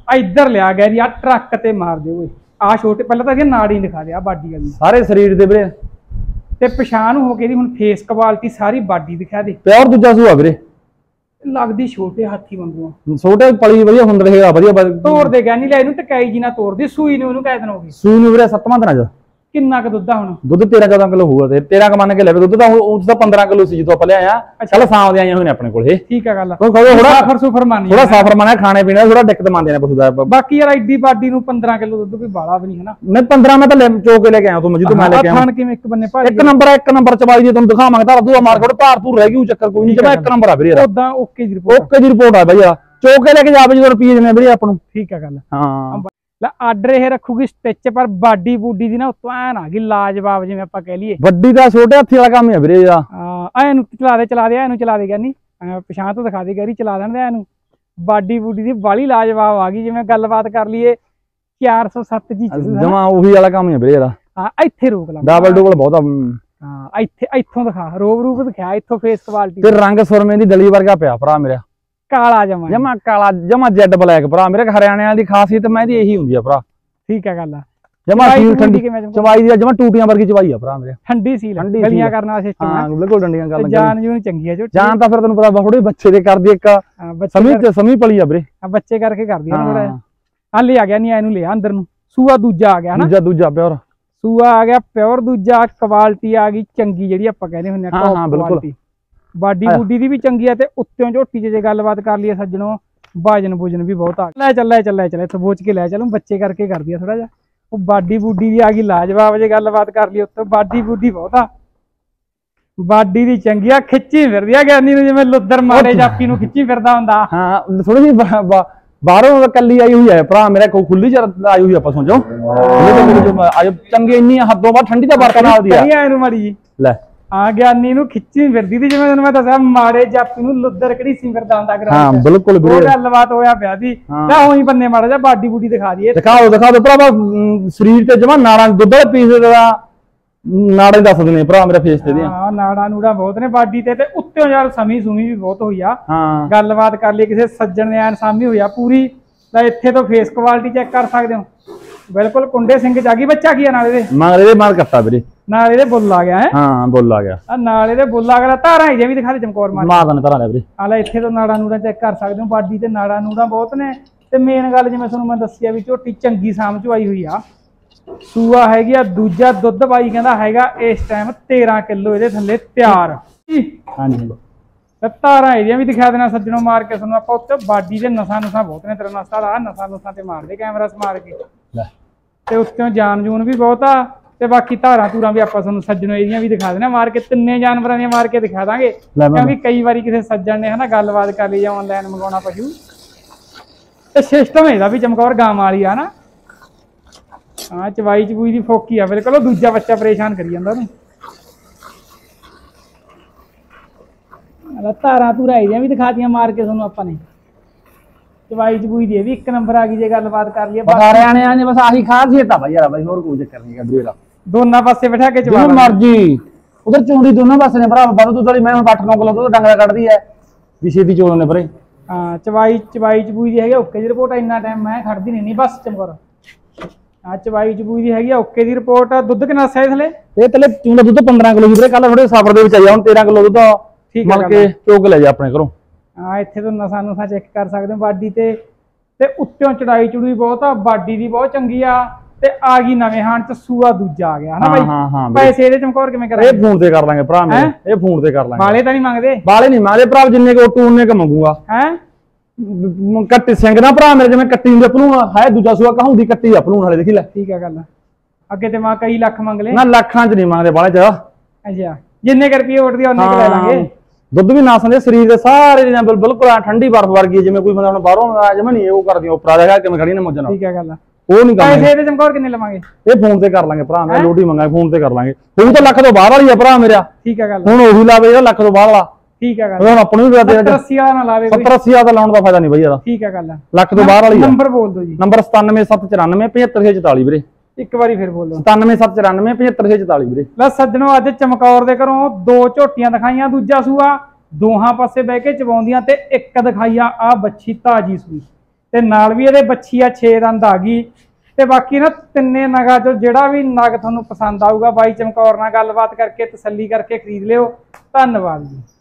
ਇੱਧਰ ਲਿਆ ਗਿਆ ਜੀ ਆ ਟਰੱਕ ਤੇ ਮਾਰ ਦਿਓ ਓਏ ਆ ਛੋਟੇ ਪਹਿਲਾਂ ਤਾਂ ਇਹ ਨਾੜੀ ਦਿਖਾ ਦਿਆ ਬਾਡੀ ਵਾਲੀ ਸਾਰੇ ਸਰੀਰ ਦੇ ਵੀਰੇ ਤੇ ਪਛਾਣ ਹੋ ਗਈ ਹੁਣ ਫੇਸ ਕੁਆਲਿਟੀ ਸਾਰੀ ਬਾਡੀ ਦਿਖਾ ਦੇ ਪਿਓਰ ਦੂਜਾ ਸੂਆ ਵੀਰੇ ਲੱਗਦੀ ਛੋਟੇ ਹਾਥੀ ਵਾਂਗੂ ਛੋਟੇ ਪਲੀ ਵਧੀਆ ਹੁੰਦ ਰਹੇਗਾ ਵਧੀਆ ਤੋੜ ਦੇ ਗਿਆ ਨਹੀਂ ਲੈ ਇਹਨੂੰ ਟਕਾਈ ਜੀ ਨਾ ਤੋੜਦੀ ਸੂਈ ਨੂੰ ਉਹਨੂੰ ਕਹਿ ਦੇਣ ਹੋ ਗਈ ਸੂਈ ਨੂੰ ਵੀਰੇ ਸੱਤਵਾਂ ਦਿਨਾਂ ਚ ਕਿੰਨਾ ਕੁ ਦੁੱਧ ਆ ਹੁਣ ਦੁੱਧ ਤੇਰਾਂ ਚੌਦਾਂ ਕਿਲੋ ਹੋਊਗਾ ਤੇ ਤੇਰਾਂ ਕ ਮੰਨ ਕੇ ਲੈਵੇ ਦੁੱਧ ਤਾਂ ਉਸ ਦਾ ਪੰਦਰਾਂ ਕਿਲੋ ਸੀ ਜਦੋਂ ਆਪਾਂ ਲਿਆਇਆ ਚੱਲ ਸਾਂਵ ਦੇ ਆਈਆਂ ਹੋਈਆਂ ਨੇ ਆਪਣੇ ਕੋਲ ਇਹ ਠੀਕ ਆ ਗੱਲ ਥੋੜਾ ਸਾਫਰ ਸੁਫਰ ਮੰਨ ਥੋੜਾ ਸਾਫਰ ਮੰਨਿਆ ਖਾਣੇ ਪੀਣੇ ਥੋੜਾ ਦਿੱਕਤ ਮੰਨਦੇ ਨੇ ਪਸ਼ੂ ਦਾ ਬਾਕੀ ਯਾਰ ਐਡੀ ਬਾਡੀ ਨੂੰ ਪੰਦਰਾਂ ਕਿਲੋ ਦੁੱਧ ਕੋਈ ਬਾਲਾ ਵੀ ਨਹੀਂ ਹਨਾ ਨਹੀਂ ਪੰਦਰਾਂ ਮੈਂ ਤਾਂ ਚੋ ਕੇ ਲੈ ਕੇ ਆਇਆ ਤੂੰ ਜਦੋਂ ਮੈਂ ਲੈ ਕੇ ਆਇਆ ਖਾਣ ਕਿਵੇਂ ਇੱਕ ਬੰਨੇ ਭਾਰੀ ਇੱਕ ਨੰਬਰ ਇੱਕ ਨੰਬਰ ਚਵਾਈ ਦੀ ਤੁਹਾਨੂੰ ਦਿਖਾਵਾਂਗੇ ਤਾਂ ਦੂਆ ਮਾਰਕੀਟ ਭਾਰ ਭੂਰ ਰਹਿ ਗਈ ਉਹ ਚੱਕਰ ਕੋਈ ਨਹੀਂ ਜਮਾ ਇੱਕ ਨੰਬਰ ਆ ਵੀਰੇ ਯਾਰ ਉਦਾਂ ਓਕੇ ਦੀ ਰਿਪੋਰਟ ਓਕੇ ਦੀ ਰਿਪੋਰਟ ਆ ਬਈ ਯਾਰ ਚੋ ਕੇ ਲੈ ਕੇ ਜਾਵੇ ਜਦੋਂ ਰੁਪਏ ਜਨੇ ਵੀਰੇ ਆਪਾਂ ਨੂੰ ਠੀਕ ਆ ਗੱਲ ਹਾਂ ਲੈ ਆਰਡਰ ਇਹ ਰੱਖੂਗੀ ਸਟਿਚ ਪਰ ਬਾਡੀ ਬੂਡੀ ਦੀ ਨਾ ਉਤੋਂ ਐਨ ਆ ਗਈ ਲਾਜਵਾਬ ਜਿਵੇਂ ਆਪਾਂ ਕਹਿ ਲਈਏ ਵੱਡੀ ਦਾ ਛੋਟੇ ਹੱਥੀ ਵਾਲਾ ਕੰਮ ਹੈ ਵੀਰੇ ਇਹਦਾ ਹਾਂ ਐਨੂੰ ਚਲਾ ਦੇ ਚਲਾ ਦੇ ਐਨੂੰ ਚਲਾ ਦੇ ਗੈਨੀ ਪਛਾਣ ਤੋਂ ਦਿਖਾ ਦੇ ਗੈਰੀ ਚਲਾ ਦੇਣ ਦੇ ਐਨੂੰ ਬਾਡੀ ਬੂਡੀ ਦੀ ਬਾਲੀ ਲਾਜਵਾਬ ਆ ਗਈ ਜਿਵੇਂ ਗੱਲਬਾਤ ਕਰ ਲਈਏ ਚਾਰ ਸੌ ਸੱਤ ਜੀ ਜਮਾ ਉਹੀ ਵਾਲਾ ਕੰਮ ਹੈ ਵੀਰੇ ਇਹਦਾ ਹਾਂ ਇੱਥੇ ਰੋਕ ਲਾ ਡਬਲ ਡਬਲ ਬਹੁਤ ਆ ਹਾਂ ਇੱਥੇ ਇੱਥੋਂ ਦਿਖਾ ਰੋਬ ਰੂਪ ਦਿਖਾ ਇੱਥੋਂ ਫੇਸ ਕੁਆਲਿਟੀ ਤੇ ਰੰਗ ਸੁਰਮੇ ਦੀ ਦਲੀ ਵਰਗਾ ਪਿਆ ਭਰਾ ਮੇਰਾ ਕਾਲਾ ਜਮਾ ਜਮਾ ਕਾਲਾ ਜਮਾ ਜੈਡ ਬਲੈਕ ਭਰਾ ਮੇਰੇ ਹਰਿਆਣੇ ਵਾਲੀ ਦੀ ਖਾਸੀਅਤ ਮੈਂ ਇਹਦੀ ਇਹੀ ਹੁੰਦੀ ਆ ਭਰਾ ਠੀਕ ਹੈ ਗੱਲ ਆ ਜਮਾ ਸੀਲ ਠੰਡੀ ਚਵਾਈ ਦੀ ਜਮਾ ਟੂਟੀਆਂ ਵਰਗੀ ਚਵਾਈ ਆ ਭਰਾ ਮੇਰੇ ਠੰਡੀ ਸੀਲ ਗਲੀਆਂ ਕਰਨ ਵਾਲਾ ਸਿਸਟਮ ਹਾਂ ਬਿਲਕੁਲ ਡੰਡੀਆਂ ਕਰ ਲੱਗਾ ਜਾਨ ਜੂਨ ਚੰਗੀ ਆ ਜੋ ਜਾਨ ਤਾਂ ਫਿਰ ਤੈਨੂੰ ਪਤਾ ਥੋੜੇ ਬੱਚੇ ਦੇ ਕਰਦੀ ਇੱਕ ਸਮੀ ਤੇ ਸਮੀ ਪਲੀ ਆ ਵੀਰੇ ਆ ਬੱਚੇ ਕਰਕੇ ਕਰਦੀ ਆ ਥੋੜਾ ਆ ਲੈ ਆ ਗਿਆ ਨਹੀਂ ਇਹਨੂੰ ਲਿਆ ਅੰਦਰ ਨੂੰ ਸੂਆ ਦੂਜਾ ਆ ਗਿਆ ਹਨਾ ਦੂਜਾ ਦੂਜਾ ਪਿਓਰ ਸੂਆ ਆ ਗਿਆ ਪਿਓਰ ਦੂਜਾ ਕੁਆਲਿਟੀ ਆ ਗਈ ਚੰਗੀ ਜਿਹੜੀ ਆਪਾਂ ਕਹਿੰਦੇ ਹੁੰਦੇ ਆ ਹਾਂ ਬਿਲਕੁਲ ਬਾਡੀ ਬੂਡੀ ਦੀ ਵੀ ਚੰਗੀ ਆ ਤੇ ਉੱਤੋਂ ਝੋਟੀ ਜੇ ਗੱਲਬਾਤ ਕਰ ਲਈਏ ਸੱਜਣੋ ਬਾਜਨ ਬੁਜਨ ਵੀ ਬਹੁਤ ਆ ਲੈ ਚੱਲ ਲੈ ਚੱਲ ਲੈ ਚੱਲ ਇੱਥੇ ਬੋਚ ਕੇ ਲੈ ਚੱਲੂ ਬੱਚੇ ਕਰਕੇ ਕਰਦੀ ਆ ਥੋੜਾ ਜਿਹਾ ਉਹ ਬਾਡੀ ਬੂਡੀ ਦੀ ਆ ਗਈ ਲਾਜਵਾਬ ਜੇ ਗੱਲਬਾਤ ਕਰ ਲਈ ਉੱਤੋਂ ਬਾਡੀ ਬੂਡੀ ਬਹੁਤ ਆ ਬਾਡੀ ਦੀ ਚੰਗੀ ਆ ਖਿੱਚੀ ਫਿਰਦੀ ਆ ਗਿਆਨੀ ਨੂੰ ਜਿਵੇਂ ਲੁੱਦਰ ਮਾਰੇ ਜਾਪੀ ਨੂੰ ਖਿੱਚੀ ਫਿਰਦਾ ਹੁੰਦਾ ਹਾਂ ਥੋੜੀ ਜਿਹੀ ਬਾਹਰੋਂ ਕੱਲੀ ਆਈ ਹੋਈ ਹੈ ਭਰਾ ਮੇਰਾ ਕੋਈ ਖੁੱਲੀ ਚ ਆਈ ਹੋਈ ਆਪਾਂ ਸੋਚੋ ਅੱਜ ਚੰਗੇ ਇੰਨੀ ਹੱਦੋਂ ਬਾਅਦ ਠੰਡੀ ਤਾਂ ਬਰਕਤ ਨਾਲ ਦੀ ਆ ਇਹਨੂੰ ਮਾੜੀ ਜੀ ਲੈ ਆ ਗਿਆਨੀ ਨੂੰ ਖਿੱਚੀ ਫਿਰਦੀ ਦੀ ਜਿਵੇਂ ਤੁਹਾਨੂੰ ਮੈਂ ਦੱਸਿਆ ਮਾੜੇ ਜਾਪੀ ਨੂੰ ਲੁੱਦਰ ਕਿਹੜੀ ਸੀ ਫਿਰਦਾ ਹੁੰਦਾ ਹਾਂ ਬਿਲਕੁਲ ਉਹ ਗੱਲਬਾਤ ਹੋਇਆ ਪਿਆ ਸੀ ਤਾਂ ਉਹੀ ਬੰਨੇ ਮਾੜਾ ਜਿਹਾ ਬਾਡੀ ਬੂਡੀ ਦਿਖਾ ਦਈਏ ਦਿਖਾਓ ਦਿਖਾ ਦੋ ਭਰਾ ਸਰੀਰ ਤੇ ਜਮਾ ਨਾੜਾਂ ਦੁੱਧ ਵਾਲੇ ਪੀਸ ਦਾ ਨਾੜੇ ਦੱਸ ਦਿੰਦੇ ਭਰਾ ਮੇਰੇ ਫੇਸ ਤੇ ਦੀਆਂ ਹਾਂ ਨਾੜਾ ਨੂੜਾ ਬਹੁਤ ਨੇ ਬਾਡੀ ਤੇ ਤੇ ਉੱਤੋਂ ਯਾਰ ਸਮੀ ਸੁਮੀ ਵੀ ਬਹੁਤ ਹੋਈ ਆ ਹਾਂ ਗੱਲਬਾਤ ਕਰ ਲਈ ਕਿਸੇ ਸੱਜਣ ਨੇ ਐਨ ਸਾਮੀ ਹੋਈ ਆ ਪੂਰੀ ਤਾਂ ਇੱਥੇ ਤੋਂ ਫੇਸ ਕੁਆਲਿਟੀ ਚੈੱਕ ਕਰ ਸਕਦੇ ਹੋ ਬਿਲਕੁਲ ਕੁੰਡੇ ਸਿੰਘ ਜਾਗੀ ਬੱਚਾ ਕੀ ਆ ਨਾਲੇ ਦੇ ਮਾਰੇ ਦੇ ਮਾਰ ਕੱਟਾ ਵੀਰੇ ਨਾਲ ਇਹਦੇ ਬੁੱਲ ਆ ਗਿਆ ਹੈ ਹਾਂ ਬੁੱਲ ਆ ਗਿਆ ਆ ਨਾਲ ਇਹਦੇ ਬੁੱਲ ਆ ਗਿਆ ਧਾਰਾਂ ਹੀ ਜੇ ਵੀ ਦਿਖਾ ਦੇ ਚਮਕੌਰ ਮਾਰ ਮਾਰ ਦਨ ਧਾਰਾਂ ਲੈ ਵੀਰੇ ਆ ਲੈ ਇੱਥੇ ਤੋਂ ਨਾੜਾ ਨੂੜਾ ਚੈੱਕ ਕਰ ਸਕਦੇ ਹੋ ਬਾਡੀ ਤੇ ਨਾੜਾ ਨੂੜਾ ਬਹੁਤ ਨੇ ਤੇ ਮੇਨ ਗੱਲ ਜਿਵੇਂ ਤੁਹਾਨੂੰ ਮੈਂ ਦੱਸਿਆ ਵੀ ਝੋਟੀ ਚੰਗੀ ਸਾਂਭ ਚ ਆਈ ਹੋਈ ਆ ਸੂਆ ਹੈਗੀ ਆ ਦੂਜਾ ਦੁੱਧ ਬਾਈ ਕਹਿੰਦਾ ਹੈਗਾ ਇਸ ਟਾਈਮ ਤੇਰਾਂ ਕਿਲੋ ਇਹਦੇ ਥੱਲੇ ਤਿਆਰ ਹਾਂਜੀ ਤੇ ਧਾਰਾਂ ਇਹਦੀਆਂ ਵੀ ਦਿਖਾ ਦੇਣਾ ਸੱਜਣੋਂ ਮਾਰ ਕੇ ਤੁਹਾਨੂੰ ਆਪਾਂ ਉੱਤੇ ਬਾਡੀ ਦੇ ਨਸਾਂ ਨਸਾਂ ਬਹੁਤ ਨੇ ਤੇਰਾ ਨਸਾਂ ਆ ਨਸਾਂ ਨਸਾਂ ਤੇ ਮਾਰਦੇ ਕੈਮਰਾ ਸਮਾਰ ਕੇ ਤੇ ਉੱਤੋਂ ਜਾਨ ਜੂਨ ਵੀ ਬਹੁਤ ਆ ਤੇ ਬਾਕੀ ਧਾਰਾਂ ਧੂਰਾਂ ਵੀ ਆਪਾਂ ਤੁਹਾਨੂੰ ਸੱਜਣੋਂ ਇਹਦੀਆਂ ਵੀ ਦਿਖਾ ਦੇਣਾ ਮਾਰ ਕੇ ਤਿੰਨੇ ਜਾਨਵਰਾਂ ਦੀਆਂ ਮਾਰ ਕੇ ਦਿਖਾ ਦਾਂਗੇ ਕਿਉਂਕਿ ਕਈ ਵਾਰੀ ਕਿਸੇ ਸੱਜਣ ਨੇ ਹਨਾ ਗੱਲਬਾਤ ਕਰ ਲਈ ਜਾਂ ਆਨਲਾਈਨ ਮੰਗਾਉਣਾ ਪਸ਼ੂ ਤੇ ਸਿਸਟਮ ਇਹਦਾ ਵੀ ਚਮਕੌਰ ਗਾਂ ਵਾਲੀ ਆ ਨਾ ਹਾਂ ਚਵਾਈ ਚਬੂਈ ਦੀ ਫੋਕੀ ਆ ਬਿਲਕੁਲ ਉਹ ਦੂਜਾ ਬੱਚਾ ਪਰੇਸ਼ਾਨ ਕਰੀ ਜਾਂਦਾ ਉਹਨੂੰ ਧਾਰਾਂ ਧੂਰਾਂ ਇਹਦੀਆਂ ਵੀ ਦਿਖਾਤੀਆਂ ਮਾਰ ਕੇ ਤੁਹਾਨੂੰ ਆਪਾਂ ਨੇ ਚਵਾਈ ਚਬੂਈ ਦੀ ਵੀ ਇੱਕ ਨੰਬਰ ਆ ਗਈ ਜੇ ਗੱਲਬਾਤ ਕਰ ਲਈਏ ਹਰਿਆਣੇ ਨੇ ਬਸ ਆਹੀ ਖਾਸੀਅਤ ਆ ਬਾਈ ਯਾਰ ਬਾਈ ਹੋਰ ਕੋਈ ਚੱਕਰ ਨਹੀਂ ਵੀਰੇ ਦਾ ਦੋਨਾਂ ਪਾਸੇ ਬਿਠਾ ਕੇ ਚਵਾ ਜਿਵੇਂ ਮਰਜੀ ਉਧਰ ਚੂੰਡੀ ਦੋਨਾਂ ਪਾਸੇ ਨੇ ਭਰਾ ਵੱਧ ਦੁੱਧ ਵਾਲੀ ਮੈਂ ਹੁਣ ਅੱਠ ਨੌ ਕਿਲੋ ਦੁੱਧ ਡੰਗਰਾ ਕੱਢਦੀ ਐ ਵੀ ਛੇਤੀ ਚੋਲ ਨੇ ਭਰੇ ਹਾਂ ਚਵਾਈ ਚਵਾਈ ਚਬੂਈ ਦੀ ਹੈਗੀ ਓਕੇ ਦੀ ਰਿਪੋਰਟ ਇੰਨਾ ਟਾਈਮ ਮੈਂ ਖੜਦੀ ਨਹੀਂ ਨਹੀਂ ਬਸ ਚਮਕੌਰ ਆ ਚਵਾਈ ਚਬੂਈ ਦੀ ਹੈਗੀ ਓਕੇ ਦੀ ਰਿਪੋਰਟ ਦੁੱਧ ਕਿੰਨਾ ਸਹਿ ਥਲੇ ਇਹ ਥਲੇ ਚੂੰਡਾ ਦੁੱਧ ਪੰਦਰਾਂ ਕਿਲੋ ਵੀਰੇ ਕੱਲ ਥੋੜੇ ਸਫਰ ਦੇ ਵਿੱਚ ਆਇਆ ਹੁਣ ਤੇਰਾਂ ਕਿਲੋ ਦੁੱਧ ਮਲ ਕੇ ਚੋਕ ਲੈ ਜਾ ਆਪਣੇ ਘਰੋਂ ਹਾਂ ਇੱਥੇ ਤੋਂ ਨਸਾਂ ਨਸਾਂ ਚੈੱਕ ਕਰ ਸਕਦੇ ਹੋ ਬਾਡੀ ਤੇ ਤੇ ਉੱਤੋਂ ਚੜਾਈ ਚੜੂਈ ਬਹੁਤ ਆ ਬਾਡੀ ਦੀ ਬਹੁਤ ਚੰਗੀ ਆ ਤੇ ਆ ਗਈ ਨਵੇਂ ਹਾਣ ਚ ਸੂਆ ਦੂਜਾ ਆ ਗਿਆ ਹਨਾ ਬਾਈ ਹਾਂ ਹਾਂ ਪੈਸੇ ਇਹਦੇ ਚਮਕੌਰ ਕਿਵੇਂ ਕਰਾਂਗੇ ਇਹ ਫੋਨ ਤੇ ਕਰ ਲਾਂਗੇ ਭਰਾ ਮੇਰੇ ਇਹ ਫੋਨ ਤੇ ਕਰ ਲਾਂਗੇ ਵਾਲੇ ਤਾਂ ਨਹੀਂ ਮੰਗਦੇ ਵਾਲੇ ਨਹੀਂ ਮੰਗਦੇ ਭਰਾ ਜਿੰਨੇ ਕੋ ਟੂ ਉਹਨੇ ਕ ਮੰਗੂਗਾ ਹੈ ਕੱਟੀ ਸਿੰਘ ਨਾ ਭਰਾ ਮੇਰੇ ਜਿਵੇਂ ਕੱਟੀ ਹੁੰਦੀ ਆਪਣੂ ਹੈ ਦੂਜਾ ਸੂਆ ਕਹਾਉਂਦੀ ਕੱਟੀ ਆਪਣੂ ਨਾਲੇ ਦੇਖੀ ਲੈ ਠੀਕ ਆ ਗੱਲ ਅੱਗੇ ਤੇ ਮਾ ਕਈ ਲੱਖ ਮੰਗ ਲੈ ਨਾ ਲੱਖਾਂ ਚ ਨਹੀਂ ਮੰਗਦੇ ਵਾਲੇ ਚ ਅੱਛਾ ਜਿੰਨੇ ਕਰ ਰੁਪਏ ਉੱਠਦੀ ਉਹਨੇ ਕ ਲੈ ਲਾਂਗੇ ਦੁੱਧ ਵੀ ਨਾ ਸੰਦੇ ਸਰੀਰ ਦੇ ਸਾਰੇ ਜਿਹਨਾਂ ਬਿਲਕੁਲ ਠੰਡੀ ਬਰਫ ਵਰਗੀ ਜਿਵੇਂ ਕੋਈ ਬੰਦਾ ਹੁਣ ਬਾਹਰੋਂ ਜਮਾ ਨਹੀਂ ਉਹ ਕਰਦੀ ਉਪਰਾ ਦੇਗਾ ਕਿਵੇਂ ਖੜੀ ਨੇ ਮੋਜਾਂ ਨਾਲ ਠੀਕ ਆ ਗੱਲ ਉਹ ਨਹੀਂ ਕਰਦੇ ਪੈਸੇ ਇਹਦੇ ਚਮਕੌਰ ਕਿੰਨੇ ਲਵਾਂਗੇ ਇਹ ਫੋਨ ਤੇ ਕਰ ਲਾਂਗੇ ਭਰਾ ਮੈਂ ਲੋਡੀ ਮੰਗਾਂਗੇ ਫੋਨ ਤੇ ਕਰ ਲਾਂਗੇ ਉਹ ਤਾਂ ਲੱਖ ਤੋਂ ਬਾਹਰ ਵਾਲੀ ਆ ਭਰਾ ਮੇਰਾ ਠੀਕ ਆ ਗੱਲ ਹੁਣ ਉਹੀ ਲਾਵੇ ਜਿਹੜਾ ਲੱਖ ਤੋਂ ਬਾਹਰ ਵਾਲਾ ਠੀਕ ਆ ਗੱਲ ਹੁਣ ਆਪਾਂ ਨੂੰ ਵੀ ਸੱਤਰ ਅੱਸੀ ਵਾਲਾ ਨਾ ਲਾਵੇ ਸੱਤਰ ਅੱਸੀ ਦਾ ਲਾਉਣ ਦਾ ਫਾਇਦਾ ਨਹੀਂ ਬਈ ਇਹਦਾ ਠੀਕ ਆ ਗੱਲ ਲੱਖ ਤੋਂ ਬਾਹਰ ਵਾਲੀ ਨੰਬਰ ਬੋਲ ਦਿਓ ਜੀ ਨੰਬਰ ਸਤਾਨਵੇਂ ਸੱਤ ਚੁਰਾਨਵੇਂ ਪਝੱਤਰ ਛੇ ਚੁਤਾਲੀ ਵੀਰੇ ਇੱਕ ਵਾਰੀ ਫਿਰ ਬੋਲ ਦਿਓ ਸਤਾਨਵੇਂ ਸੱਤ ਚੁਰਾਨਵੇਂ ਪਝੱਤਰ ਛੇ ਚੁਤਾਲੀ ਵੀਰੇ ਲੈ ਸੱਜਣੋ ਅੱਜ ਚਮਕੌਰ ਦੇ ਘਰੋਂ ਦੋ ਝੋਟੀਆਂ ਦਿਖਾਈਆਂ ਦੂਜਾ ਸੂਆ ਦੋਹਾਂ ਪਾਸੇ ਬਹਿ ਕੇ ਚਵਾਉਂਦੀਆਂ ਤੇ ਇੱਕ ਦਿਖਾਈਆ ਆ ਬੱਚੀ ਤਾਜੀ ਸੂਈ ਤੇ ਨਾਲ ਵੀ ਇਹਦੇ ਬੱਚੀ ਆ ਛੇ ਦੰਦ ਆ ਗਈ। ਤੇ ਬਾਕੀ ਨਾ ਤਿੰਨੇ ਨਗਾਂ ਚੋਂ ਜਿਹੜਾ ਵੀ ਨਗ ਤੁਹਾਨੂੰ ਪਸੰਦ ਆਊਗਾ ਬਾਈ ਚਮਕੌਰ ਨਾਲ ਗੱਲਬਾਤ ਕਰਕੇ ਤਸੱਲੀ ਕਰਕੇ ਖਰੀਦ ਲਿਓ। ਧੰਨਵਾਦ ਜੀ।